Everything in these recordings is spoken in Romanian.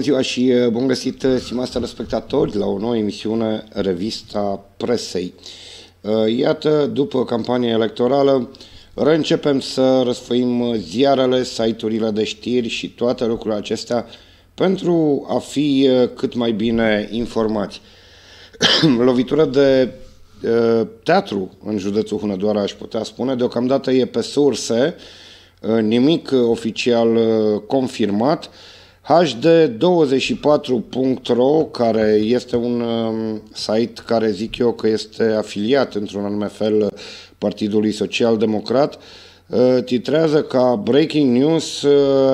ziua și bun găsit, stimați telespectatori, la o nouă emisiune Revista Presei. Iată, după campania electorală, reîncepem să răsfăim ziarele, site-urile de știri și toate lucrurile acestea pentru a fi cât mai bine informați. Lovitură de teatru în județul Hunedoara, aș putea spune, deocamdată e pe surse, nimic oficial confirmat. hd24.ro, care este un site care zic eu că este afiliat într-un anume fel Partidului Social Democrat, titrează ca Breaking News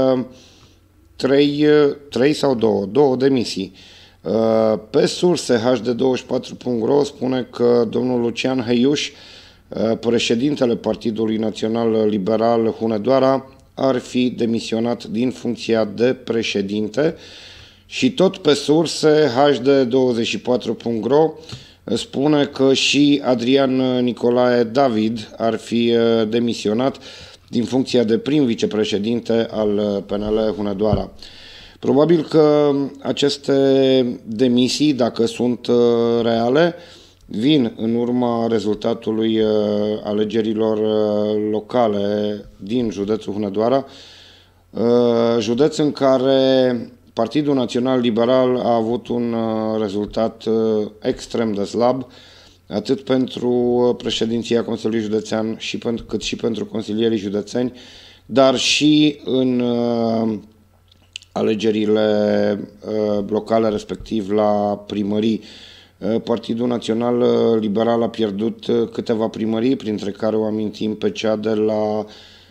3 sau 2 demisii. Pe surse hd24.ro spune că domnul Lucian Heiuș, președintele Partidului Național Liberal Hunedoara, ar fi demisionat din funcția de președinte, și tot pe surse hd24.ro spune că și Adrian Nicolae David ar fi demisionat din funcția de prim vicepreședinte al PNL Hunedoara. Probabil că aceste demisii, dacă sunt reale, vin în urma rezultatului alegerilor locale din județul Hunedoara, județ în care Partidul Național Liberal a avut un rezultat extrem de slab, atât pentru președinția Consiliului Județean cât și pentru consilierii județeni, dar și în alegerile locale, respectiv la primării. Partidul Național Liberal a pierdut câteva primării, printre care o amintim pe cea de la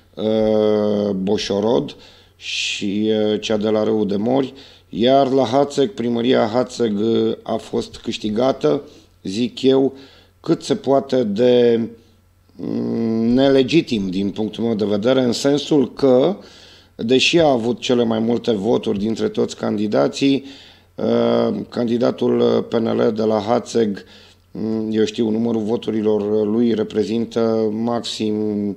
Boșorod și cea de la Râul de Mori, iar la Hațeg, primăria Hațeg a fost câștigată, zic eu, cât se poate de nelegitim din punctul meu de vedere, în sensul că, deși a avut cele mai multe voturi dintre toți candidații, candidatul PNL de la Hațeg, eu știu, numărul voturilor lui reprezintă maxim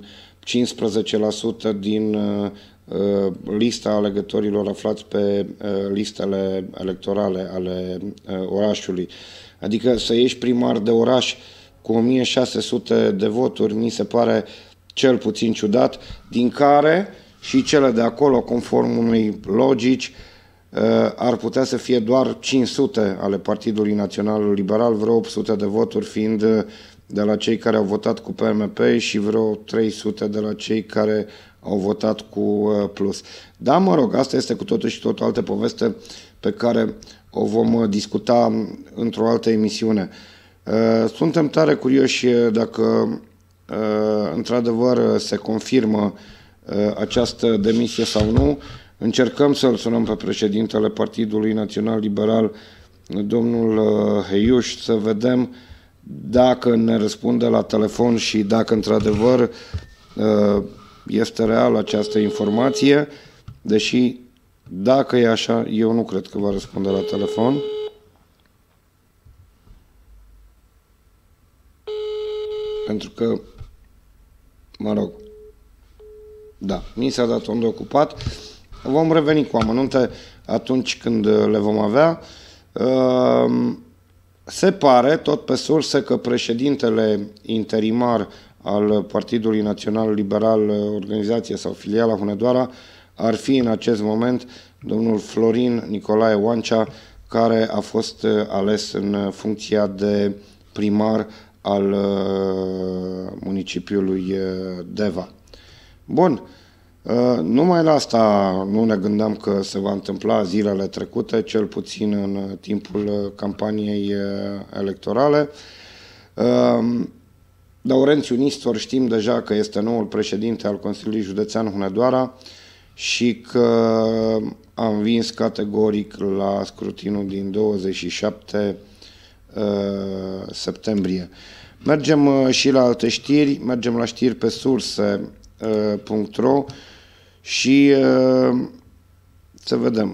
15% din lista alegătorilor aflați pe listele electorale ale orașului. Adică să ieși primar de oraș cu 1600 de voturi mi se pare cel puțin ciudat, din care și cele de acolo, conform unei logici, ar putea să fie doar 500 ale Partidului Național Liberal, vreo 800 de voturi fiind de la cei care au votat cu PMP și vreo 300 de la cei care au votat cu Plus. Da, mă rog, asta este cu totul și totul altă poveste pe care o vom discuta într-o altă emisiune. Suntem tare curioși dacă într-adevăr se confirmă această demisie sau nu. Încercăm să-l sunăm pe președintele Partidului Național Liberal, domnul Heiuș, să vedem dacă ne răspunde la telefon și dacă într-adevăr este reală această informație, deși dacă e așa, eu nu cred că va răspunde la telefon. Pentru că, mă rog, da, mi s-a dat un de ocupat. Vom reveni cu amănunte atunci când le vom avea. Se pare, tot pe surse, că președintele interimar al Partidului Național Liberal, organizația sau filiala Hunedoara, ar fi în acest moment domnul Florin Nicolae Oancea, care a fost ales în funcția de primar al municipiului Deva. Bun. Numai la asta nu ne gândeam că se va întâmpla zilele trecute, cel puțin în timpul campaniei electorale. Laurențiu Nistor știm deja că este noul președinte al Consiliului Județean Hunedoara și că a învins categoric la scrutinul din 27 septembrie. Mergem și la alte știri, mergem la știri pe surse.ro și să vedem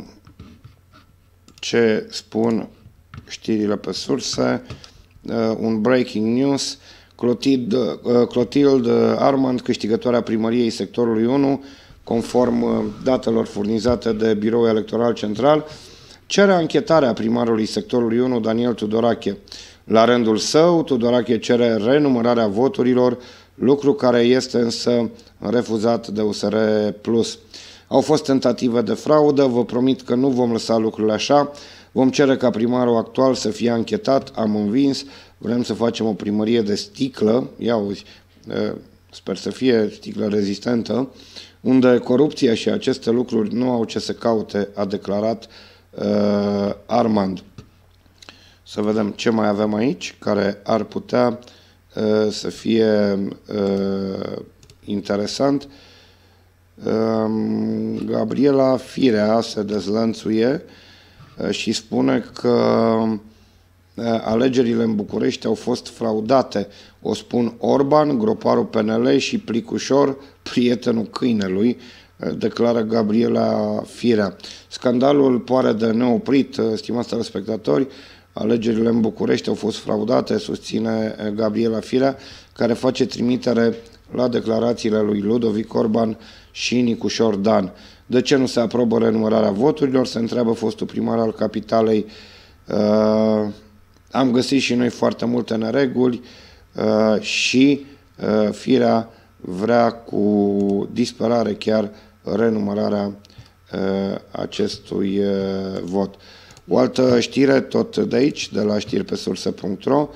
ce spun știrile pe surse. Un breaking news: Clotilde Armand, câștigătoarea primăriei sectorului 1, conform datelor furnizate de Biroul Electoral Central. cere anchetarea primarului sectorului 1, Daniel Tudorache. La rândul său, Tudorache cere renumărarea voturilor, lucru care este însă refuzat de USR+. Au fost tentative de fraudă, vă promit că nu vom lăsa lucrurile așa, vom cere ca primarul actual să fie anchetat, am învins, vrem să facem o primărie de sticlă, ia uzi, sper să fie sticlă rezistentă, unde corupția și aceste lucruri nu au ce să caute, a declarat Armand. Să vedem ce mai avem aici, care ar putea să fie interesant. Gabriela Firea se dezlănțuie și spune că alegerile în București au fost fraudate. O spun Orban, groparul PNL și Plicușor, prietenul câinelui, declară Gabriela Firea. Scandalul pare de neoprit, stimați telespectatori. Alegerile în București au fost fraudate, susține Gabriela Firea, care face trimitere la declarațiile lui Ludovic Orban și Nicușor Dan. De ce nu se aprobă renumărarea voturilor? Se întreabă fostul primar al capitalei. Am găsit și noi foarte multe nereguli și Firea vrea cu disperare chiar renumărarea acestui vot. O altă știre tot de aici, de la știripesurse.ro,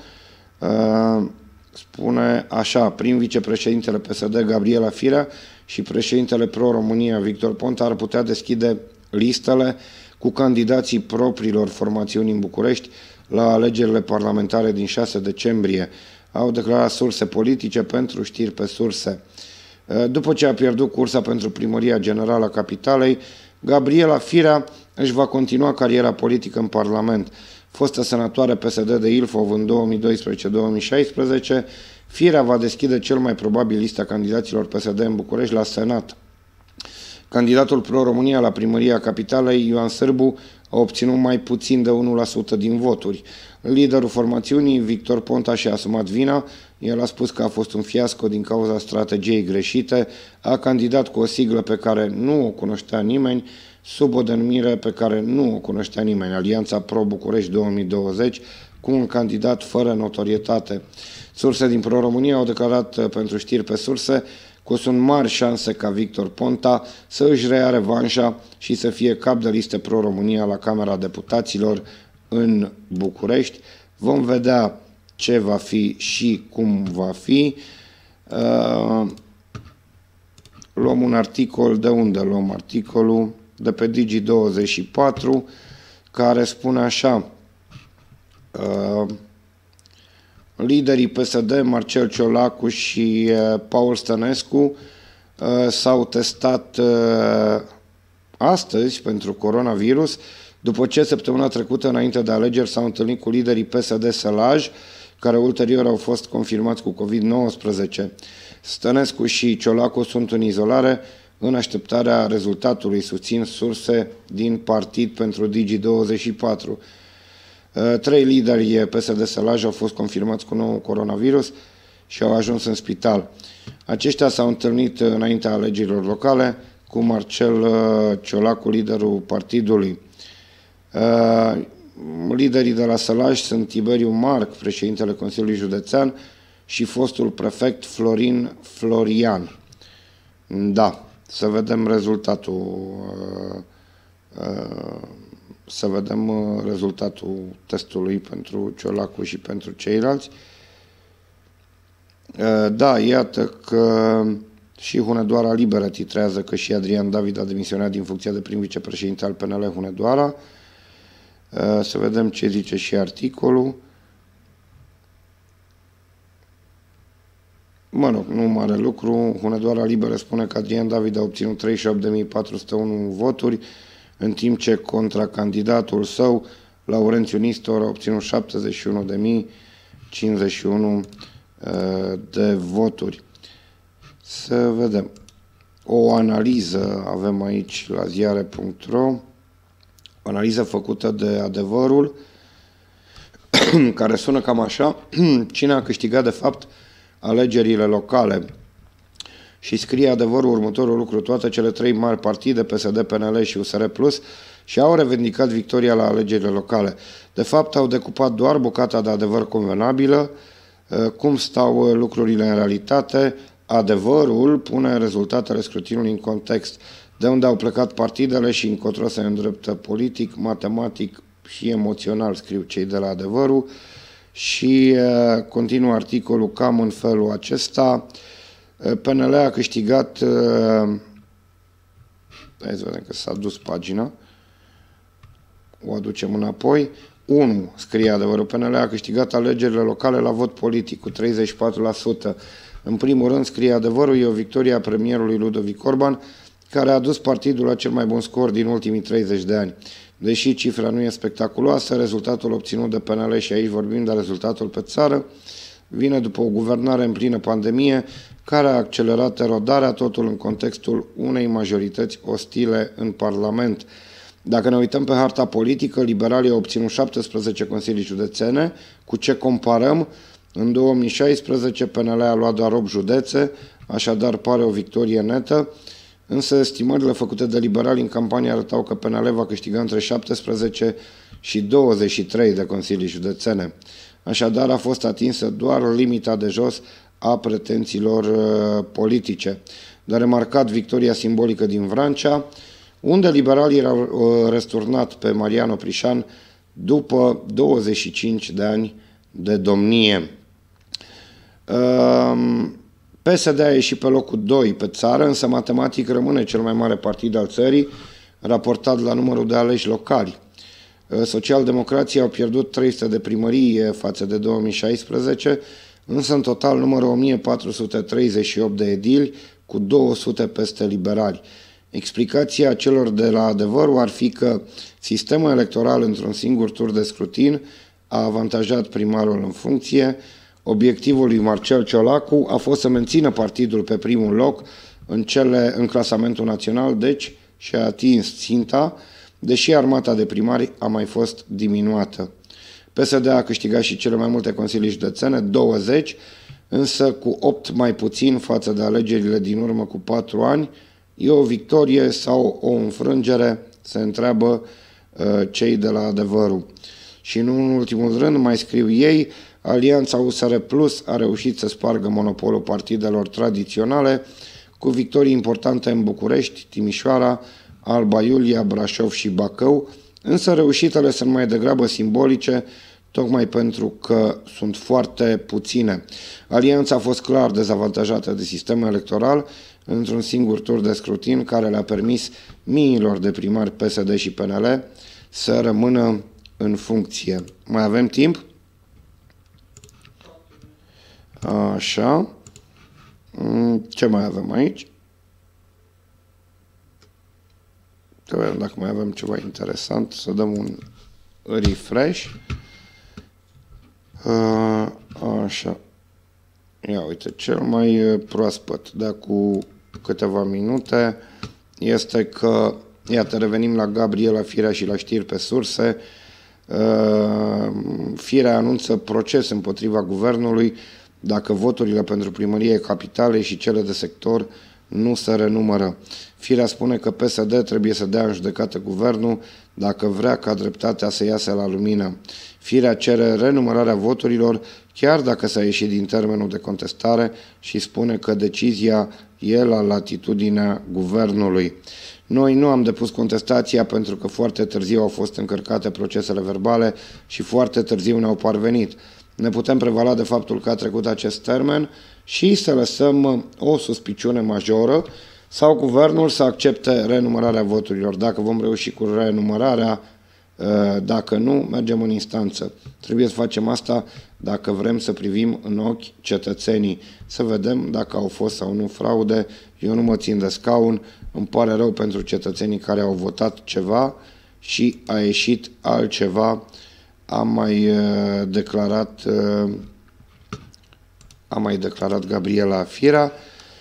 spune așa: prin vicepreședintele PSD Gabriela Firea și președintele Pro-România Victor Ponta ar putea deschide listele cu candidații propriilor formațiuni în București la alegerile parlamentare din 6 decembrie. Au declarat surse politice pentru Știri pe Surse. După ce a pierdut cursa pentru primăria generală a capitalei, Gabriela Firea își va continua cariera politică în Parlament. Fostă senatoare PSD de Ilfov în 2012-2016, Firea va deschide cel mai probabil lista candidaților PSD în București la Senat. Candidatul Pro-România la primăria capitalei, Ioan Sârbu, a obținut mai puțin de 1% din voturi. Liderul formațiunii, Victor Ponta, și-a asumat vina. El a spus că a fost un fiasco din cauza strategiei greșite. A candidat cu o siglă pe care nu o cunoștea nimeni, sub o denumire pe care nu o cunoștea nimeni, Alianța Pro-București 2020, cu un candidat fără notorietate. Surse din Pro-România au declarat pentru Știri pe Surse că sunt mari șanse ca Victor Ponta să își reia revanșa și să fie cap de listă Pro-România la Camera Deputaților în București. Vom vedea ce va fi și cum va fi. Luăm un articol, de unde luăm articolul? De pe Digi24, care spune așa: liderii PSD, Marcel Ciolacu și Paul Stănescu, s-au testat astăzi pentru coronavirus, după ce săptămâna trecută, înainte de alegeri, s-au întâlnit cu liderii PSD Sălaj, care ulterior au fost confirmați cu COVID-19. Stănescu și Ciolacu sunt în izolare în așteptarea rezultatului, susțin surse din partid pentru Digi24. 3 lideri PSD Sălaj au fost confirmați cu nou coronavirus și au ajuns în spital. Aceștia s-au întâlnit înaintea alegerilor locale cu Marcel Ciolacu, liderul partidului. Liderii de la Sălaj sunt Tiberiu Marc, președintele Consiliului Județean, și fostul prefect Florin Florian. Da, să vedem rezultatul testului pentru Ciolacu și pentru ceilalți. Da, iată că și Hunedoara Liberă titrează că și Adrian David a demisionat din funcția de prim vicepreședinte al PNL Hunedoara. Să vedem ce zice și articolul. Mă rog, nu mare lucru. Hunedoara Liberă spune că Adrian David a obținut 38.401 voturi, în timp ce contracandidatul său, Laurențiu Nistor, a obținut 71.051 de voturi. Să vedem. O analiză avem aici la ziare.ro, o analiză făcută de Adevărul, care sună cam așa: cine a câștigat de fapt alegerile locale? și scrie adevărul următorul lucru: toate cele trei mari partide, PSD, PNL și USR Plus, și-au revendicat victoria la alegerile locale. De fapt, au decupat doar bucata de adevăr convenabilă. Cum stau lucrurile în realitate? Adevărul pune rezultatele scrutinului în context, de unde au plecat partidele și încotro se îndreptă politic, matematic și emoțional, scriu cei de la Adevărul. Și continuă articolul cam în felul acesta. PNL a câștigat, hai să vedem că s-a dus pagina, o aducem înapoi. 1. Scrie Adevărul: PNL a câștigat alegerile locale la vot politic cu 34%. În primul rând, scrie Adevărul, e o victorie a premierului Ludovic Orban, care a dus partidul la cel mai bun scor din ultimii 30 de ani. Deși cifra nu e spectaculoasă, rezultatul obținut de PNL, și aici vorbim de rezultatul pe țară, vine după o guvernare în plină pandemie, care a accelerat erodarea, totul în contextul unei majorități ostile în Parlament. Dacă ne uităm pe harta politică, liberalii au obținut 17 consilii județene. Cu ce comparăm? În 2016 PNL a luat doar 8 județe, așadar pare o victorie netă, însă estimările făcute de liberali în campanie arătau că PNL va câștiga între 17 și 23 de consilii județene. Așadar a fost atinsă doar limita de jos a pretențiilor politice. De remarcat victoria simbolică din Vrancea, unde liberalii erau răsturnat pe Marian Oprișan după 25 de ani de domnie. PSD a ieșit pe locul 2 pe țară, însă matematic rămâne cel mai mare partid al țării, raportat la numărul de aleși locali. Socialdemocrații au pierdut 300 de primării față de 2016, însă în total numără 1438 de edili, cu 200 peste liberali. Explicația celor de la Adevărul ar fi că sistemul electoral într-un singur tur de scrutin a avantajat primarul în funcție. Obiectivul lui Marcel Ciolacu a fost să mențină partidul pe primul loc în clasamentul național, deci și-a atins ținta, deși armata de primari a mai fost diminuată. PSD a câștigat și cele mai multe consilii județene, 20, însă cu 8 mai puțin față de alegerile din urmă cu 4 ani. E o victorie sau o înfrângere? Se întreabă cei de la Adevărul. Și nu în ultimul rând, mai scriu ei, Alianța USR Plus a reușit să spargă monopolul partidelor tradiționale cu victorii importante în București, Timișoara, Alba Iulia, Brașov și Bacău, însă reușitele sunt mai degrabă simbolice, tocmai pentru că sunt foarte puține. Alianța a fost clar dezavantajată de sistemul electoral într-un singur tur de scrutin care le-a permis miilor de primari PSD și PNL să rămână în funcție. Mai avem timp? Așa. Ce mai avem aici? Să vedem dacă mai avem ceva interesant. Să dăm un refresh. Așa. Ia uite, cel mai proaspăt de cu câteva minute este că, iată, revenim la Gabriela Firea și la știri pe surse. Firea anunță proces împotriva guvernului dacă voturile pentru primărie capitale și cele de sector nu se renumără. Firea spune că PSD trebuie să dea în judecată guvernul dacă vrea ca dreptatea să iasă la lumină. Firea cere renumărarea voturilor chiar dacă s-a ieșit din termenul de contestare și spune că decizia e la latitudinea guvernului. Noi nu am depus contestația pentru că foarte târziu au fost încărcate procesele verbale și foarte târziu ne-au parvenit. Ne putem prevala de faptul că a trecut acest termen și să lăsăm o suspiciune majoră sau guvernul să accepte renumărarea voturilor. Dacă vom reuși cu renumărarea, dacă nu, mergem în instanță. Trebuie să facem asta dacă vrem să privim în ochi cetățenii, să vedem dacă au fost sau nu fraude. Eu nu mă țin de scaun, îmi pare rău pentru cetățenii care au votat ceva și a ieșit altceva. A mai declarat Gabriela Firea.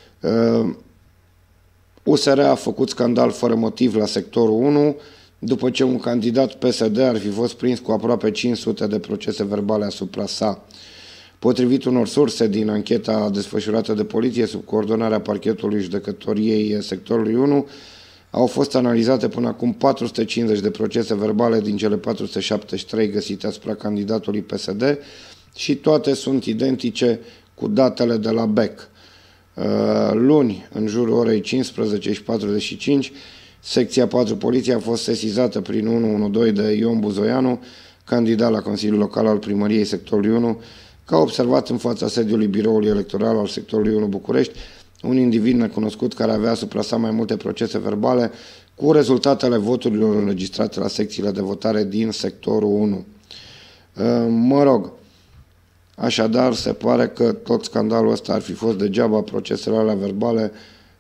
USR a făcut scandal fără motiv la sectorul 1, după ce un candidat PSD ar fi fost prins cu aproape 500 de procese verbale asupra sa. Potrivit unor surse din ancheta desfășurată de poliție sub coordonarea parchetului judecătoriei sectorului 1, au fost analizate până acum 450 de procese verbale din cele 473 găsite asupra candidatului PSD și toate sunt identice cu datele de la BEC. Luni, în jurul orei 15:45, secția 4 Poliție a fost sesizată prin 112 de Ion Buzoianu, candidat la Consiliul Local al Primăriei sectorului 1, că a observat în fața sediului biroului electoral al sectorului 1 București un individ necunoscut care avea asupra sa mai multe procese verbale cu rezultatele voturilor înregistrate la secțiile de votare din sectorul 1. Mă rog, așadar se pare că tot scandalul ăsta ar fi fost degeaba, procesele alea verbale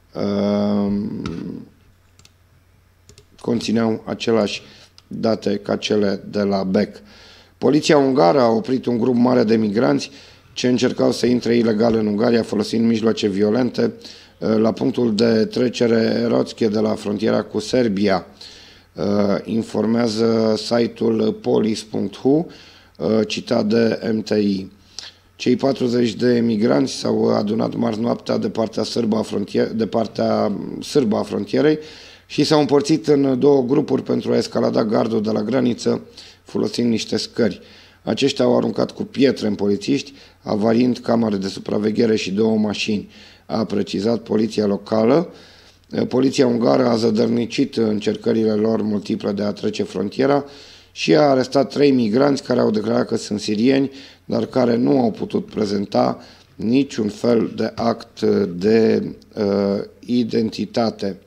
conțineau aceleași date ca cele de la BEC. Poliția ungară a oprit un grup mare de migranți ce încercau să intre ilegal în Ungaria folosind mijloace violente la punctul de trecere Roțche de la frontiera cu Serbia. Informează site-ul polis.hu, citat de MTI. Cei 40 de migranți s-au adunat marți noaptea de partea sârbă a frontierei și s-au împărțit în două grupuri pentru a escalada gardul de la graniță folosind niște scări. Aceștia au aruncat cu pietre în polițiști, avariind camere de supraveghere și două mașini, a precizat poliția locală. Poliția ungară a zădărnicit încercările lor multiple de a trece frontiera și a arestat 3 migranți care au declarat că sunt sirieni, dar care nu au putut prezenta niciun fel de act de identitate.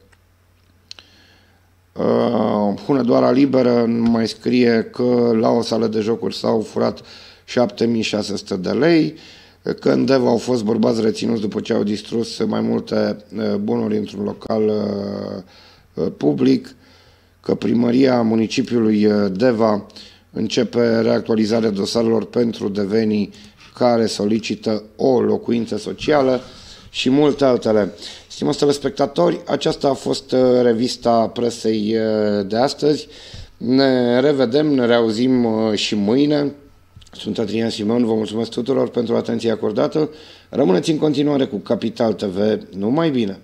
Hunedoara Liberă mai scrie că la o sală de jocuri s-au furat 7.600 de lei, că în Deva au fost bărbați reținuți după ce au distrus mai multe bunuri într-un local public, că primăria municipiului Deva începe reactualizarea dosarelor pentru devenii care solicită o locuință socială și multe altele. Stimați telespectatori, aceasta a fost revista presei de astăzi. Ne revedem, ne reauzim și mâine. Sunt Adrian Simon, vă mulțumesc tuturor pentru atenția acordată. Rămâneți în continuare cu Capital TV. Numai bine!